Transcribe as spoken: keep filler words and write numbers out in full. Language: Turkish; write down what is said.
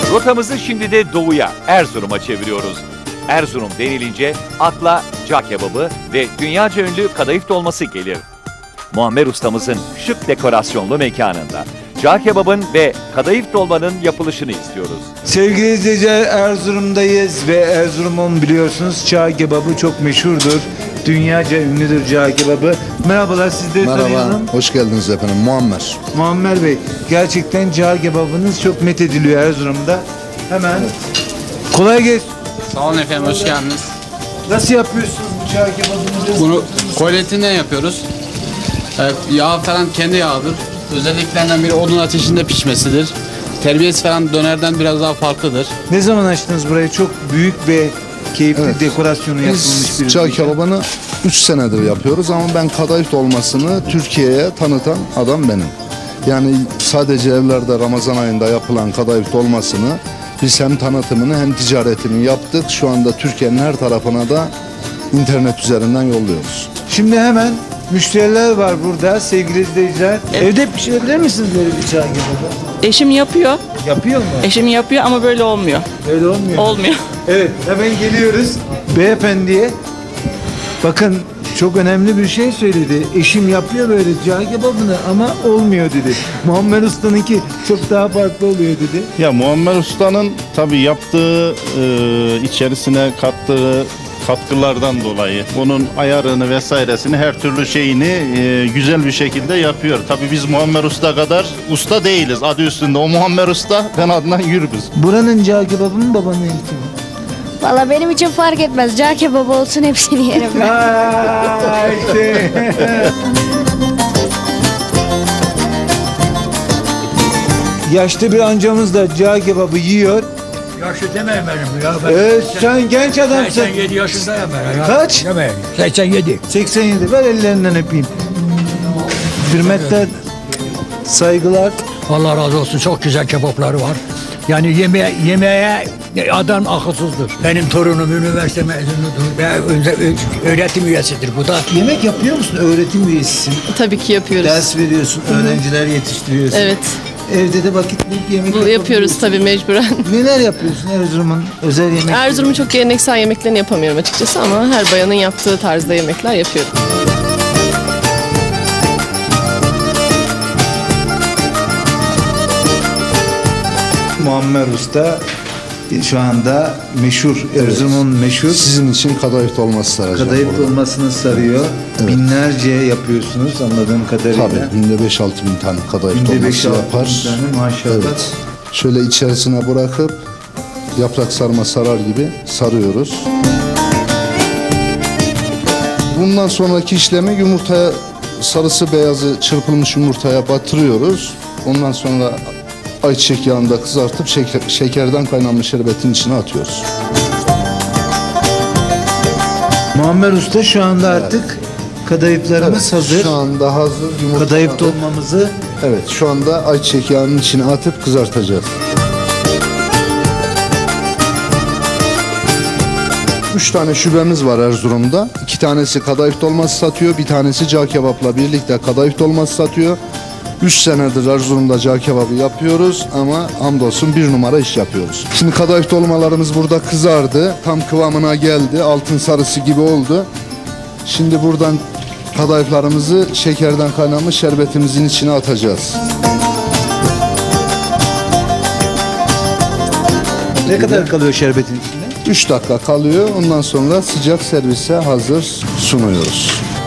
Rotamızı şimdi de doğuya, Erzurum'a çeviriyoruz. Erzurum denilince akla cağ kebabı ve dünyaca ünlü kadayıf dolması gelir. Muammer ustamızın şık dekorasyonlu mekanında cağ kebabın ve kadayıf dolmanın yapılışını istiyoruz. Sevgili izleyiciler, Erzurum'dayız ve Erzurum'un biliyorsunuz cağ kebabı çok meşhurdur. Dünyaca ünlüdür cağ kebabı. Merhabalar, sizleri Merhaba, tanıyalım. hoş geldiniz efendim. Muammer. Muammer Bey, gerçekten cağ kebabınız çok methediliyor Erzurum'da. Hemen kolay gelsin. Sağ olun efendim, hoş geldiniz. Nasıl yapıyorsunuz bu cağ kebabınızı? Bunu kolyetinden yapıyoruz. Evet, yağ falan kendi yağıdır. Özelliklerinden biri odun ateşinde pişmesidir. Terbiyesi falan dönerden biraz daha farklıdır. Ne zaman açtınız burayı? Çok büyük ve keyifli Evet. dekorasyonu yapılmış Biz bir cağ mekan. kebabını üç senedir yapıyoruz ama ben kadayıf dolmasını Türkiye'ye tanıtan adam benim. Yani sadece evlerde Ramazan ayında yapılan kadayıf dolmasını biz hem tanıtımını hem ticaretini yaptık. Şu anda Türkiye'nin her tarafına da internet üzerinden yolluyoruz. Şimdi hemen müşteriler var burada sevgili izleyiciler. Evde pişirebilir misiniz böyle bir cağ kebabı? Eşim yapıyor. Yapıyor mu? Eşim yapıyor ama böyle olmuyor. Öyle olmuyor. Olmuyor. Evet, hemen geliyoruz. Beyefendiye bakın, çok önemli bir şey söyledi. Eşim yapıyor böyle cağ kebabını ama olmuyor dedi. Muammer Usta'nınki çok daha farklı oluyor dedi. Ya Muammer Usta'nın tabii yaptığı, e, içerisine kattığı katkılardan dolayı onun ayarını vesairesini her türlü şeyini e, güzel bir şekilde yapıyor. Tabii biz Muammer Usta kadar usta değiliz. Adı üstünde o Muammer Usta, ben Adnan Gürbüz. Buranın cağ kebabı mı, babanın elti mi? Valla benim için fark etmez. Cağ kebabı olsun, hepsini yerim ben. Aa, işte. Yaşlı bir amcamız da cağ kebabı yiyor. Yaşlı demeyin benim ya. Ben Evet, sen genç adamsın. seksen yedi yaşındayım ben. Ya. Kaç? Demeyin. seksen yedi. seksen yedi. Ver ellerinden öpeyim. Hürmetler, saygılar. Allah razı olsun, çok güzel kebapları var. Yani yeme yemeğe adam akılsızdır. Benim torunum üniversite mezunudur ve ö- ö- öğretim üyesidir bu da. Yemek yapıyor musun? Öğretim üyesisin. Tabii ki yapıyoruz. Ders veriyorsun, öğrenciler yetiştiriyorsun. Evet. Evde de vakit bulup yemek Bu yapıyoruz tabii mecburen. Neler yapıyorsun Erzurum'un özel yemekleri? Erzurum'un çok geleneksel yemeklerini yapamıyorum açıkçası ama her bayanın yaptığı tarzda yemekler yapıyorum. Muammer Usta şu anda meşhur, Erzurum'un meşhur Sizin için kadayıf dolması saracağım. kadayıf burada. dolmasını sarıyor. Evet. Binlerce yapıyorsunuz anladığım kadarıyla. Tabii günde beş altı bin tane kadayıf Günde beş dolması altı yapar. bin tane maşallah. Evet. Şöyle içerisine bırakıp yaprak sarma sarar gibi sarıyoruz. Bundan sonraki işlemi yumurtaya, sarısı beyazı çırpılmış yumurtaya batırıyoruz. Ondan sonra ayçiçek yağında kızartıp şeker, şekerden kaynanmış şerbetin içine atıyoruz. Muammer Usta şu anda artık kadayıflarımız hazır. Şu anda hazır. Yumurta Kadayıf atıp- dolmamızı Evet, şu anda ayçiçek yağının içine atıp kızartacağız. Üç tane şubemiz var Erzurum'da. İki tanesi kadayıf dolması satıyor, bir tanesi cağ kebapla birlikte kadayıf dolması satıyor. Üç senedir Erzurum'da cağ kebabı yapıyoruz ama hamdolsun bir numara iş yapıyoruz. Şimdi kadayıf dolmalarımız burada kızardı, tam kıvamına geldi, altın sarısı gibi oldu. Şimdi buradan kadayıflarımızı şekerden kaynamış şerbetimizin içine atacağız. ne kadar kalıyor şerbetin içinde? üç dakika kalıyor. Ondan sonra sıcak servise hazır sunuyoruz.